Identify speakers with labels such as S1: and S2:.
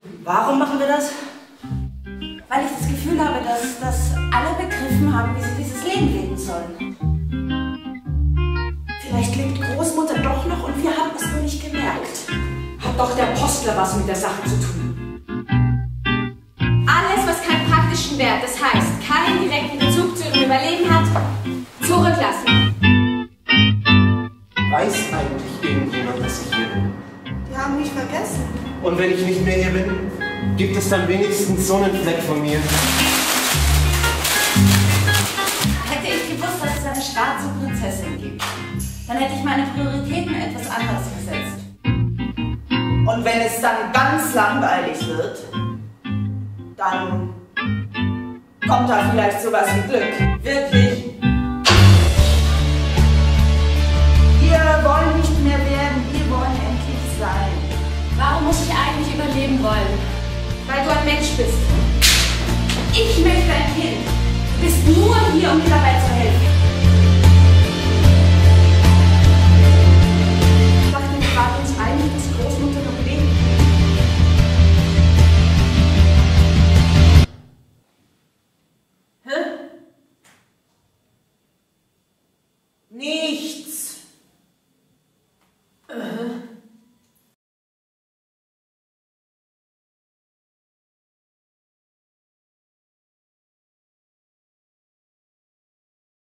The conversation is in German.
S1: Warum machen wir das? Weil ich das Gefühl habe, dass alle begriffen haben, wie sie dieses Leben leben sollen. Vielleicht lebt Großmutter doch noch und wir haben es nur nicht gemerkt.
S2: Hat doch der Postler was mit der Sache zu tun.
S3: Alles, was keinen praktischen Wert, das heißt keinen direkten Bezug zu ihrem Überleben hat, zurücklassen.
S4: Weiß eigentlich irgendjemand, dass ich hier bin?
S1: Die haben mich vergessen.
S4: Und wenn ich nicht mehr hier bin, gibt es dann wenigstens so einen Fleck von mir?
S1: Hätte ich gewusst, dass es eine schwarze Prinzessin gibt, dann hätte ich meine Prioritäten etwas anders gesetzt. Und wenn es dann ganz langweilig wird, dann kommt da vielleicht sowas wie Glück. Wirklich. Wir wollen nicht mehr werden, wir wollen endlich sein.
S3: Warum muss ich eigentlich überleben wollen? Weil du ein Mensch bist. Ich möchte ein Kind. Du bist nur hier, um mir dabei zu helfen.